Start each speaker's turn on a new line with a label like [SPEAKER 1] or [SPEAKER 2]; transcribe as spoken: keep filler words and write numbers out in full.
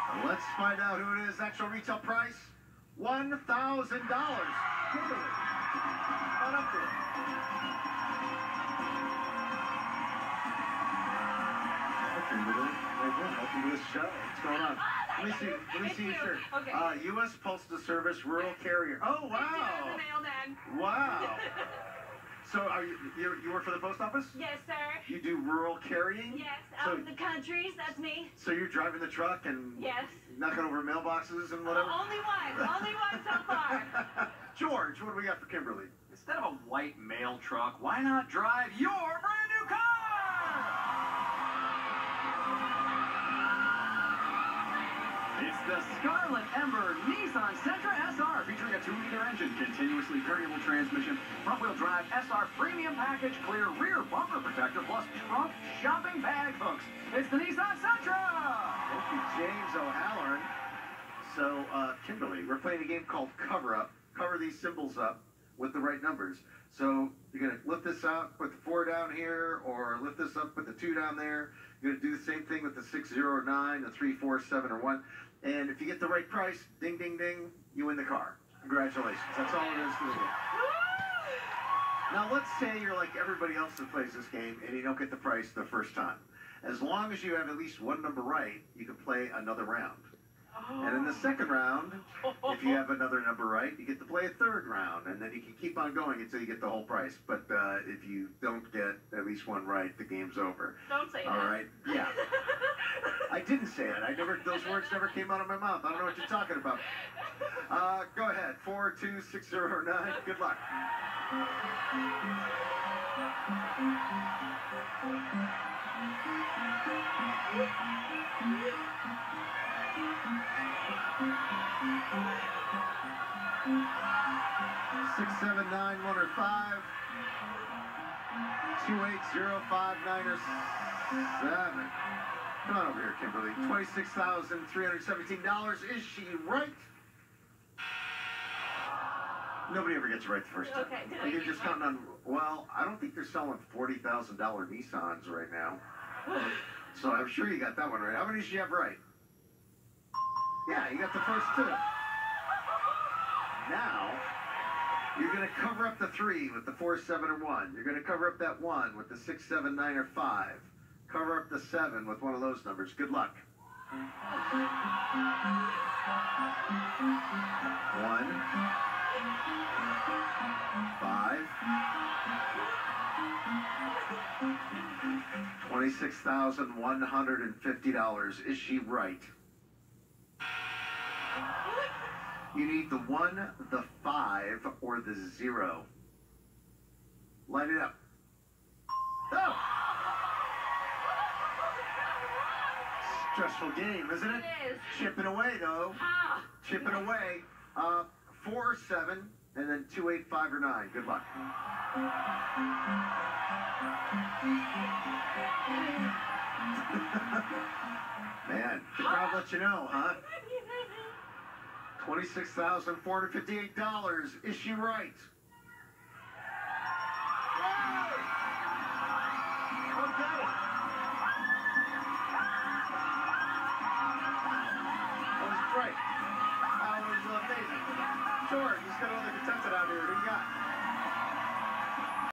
[SPEAKER 1] Let's find out who it is. Actual retail price, one thousand dollars. Kimberly, come on up there. Kimberly, welcome to the show. What's going on? Let me see. Let me see your shirt.
[SPEAKER 2] Okay.
[SPEAKER 1] Uh, U S Postal Service Rural Carrier. Oh wow! Wow. So, are you you you work for the post office?
[SPEAKER 2] Yes, sir.
[SPEAKER 1] You do rural carrying?
[SPEAKER 2] Yes,
[SPEAKER 1] So-
[SPEAKER 2] out in the countries. That's me.
[SPEAKER 1] So you're driving the truck and
[SPEAKER 2] Yes.
[SPEAKER 1] knocking over mailboxes and whatever?
[SPEAKER 2] Only one. Only one so far.
[SPEAKER 1] George, what do we got for Kimberly?
[SPEAKER 3] Instead of a white mail truck, why not drive your brand new car? It's the Scarlet Ember Nissan Sentra S R, featuring a two liter engine, continuously variable transmission, front-wheel drive S R premium package, clear rear bumper protector, plus trunk shopping bag hooks. It's the Nissan Sentra!
[SPEAKER 1] Thank you, James O'Halloran. So, uh, Kimberly, we're playing a game called Cover Up. Cover these symbols up with the right numbers. So you're going to lift this out, put the four down here, or lift this up, put the two down there. You're going to do the same thing with the six, zero, or nine, the three, four, seven, or one. And if you get the right price, ding, ding, ding, you win the car. Congratulations. That's all it is to the game. Now, let's say you're like everybody else that plays this game and you don't get the price the first time. As long as you have at least one number right, you can play another round. And in the second round, if you have another number right, you get to play a third round, and then you can keep on going until you get the whole price. But uh, if you don't get at least one right, the game's over.
[SPEAKER 2] Don't say that.
[SPEAKER 1] All right? Yeah. I didn't say it. I never. Those words never came out of my mouth. I don't know what you're talking about. Uh, go ahead. Four, two, six, zero, or nine. Good luck. Six, seven, nine, one, or five. Two, eight, zero, five, nine, or seven. Come on over here, Kimberly. Twenty-six thousand three hundred seventeen dollars. Is she right? Nobody ever gets it right the first time.
[SPEAKER 2] Okay, did I
[SPEAKER 1] Like, you're
[SPEAKER 2] get
[SPEAKER 1] just
[SPEAKER 2] one?
[SPEAKER 1] counting on. Well, I don't think they're selling forty thousand dollar Nissans right now. So I'm sure you got that one right. How many did you have right? Yeah, you got the first two. Now, you're going to cover up the three with the four, seven, or one. You're going to cover up that one with the six, seven, nine, or five. Cover up the seven with one of those numbers. Good luck. One. Five. Twenty-six thousand one hundred fifty dollars. Is she right? You need the one, the five, or the zero. Light it up. Oh! Stressful game, isn't it?
[SPEAKER 2] It is.
[SPEAKER 1] Chipping away, though.
[SPEAKER 2] Ah.
[SPEAKER 1] Chipping away. Uh, four, seven, and then two, eight, five, or nine. Good luck. Man, the crowd let you know, huh? Twenty-six thousand four hundred fifty-eight dollars. Is she right? Oh, got it. That was great. That was amazing. Sure, he's got another contestant out here. Who you got?